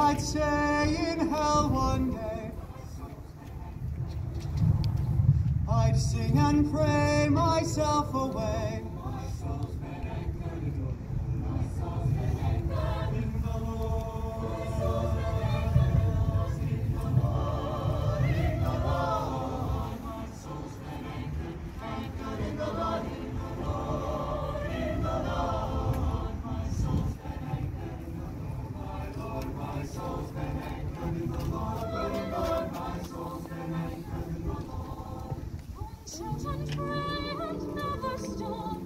I'd say in hell one day, I'd sing and pray myself away. My soul's been anchored in the Lord. My soul's been anchored in the Lord. My soul's been anchored in the Lord. In the Lord. My soul's been anchored in the Lord. In the Lord. In the Lord. My soul's been anchored in the Lord. My Lord, my soul's been anchored in the Lord. Lord, my soul's been anchored in the Lord. Shout and pray and never stop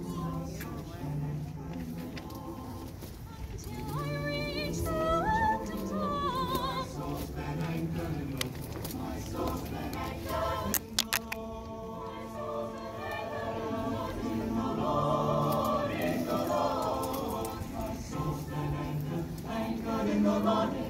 until I reach the mountain top. My soul's been anchored in the Lord. My soul's been anchored in the Lord. My soul's been anchored in the Lord. In the Lord. My soul's been anchored in the Lord.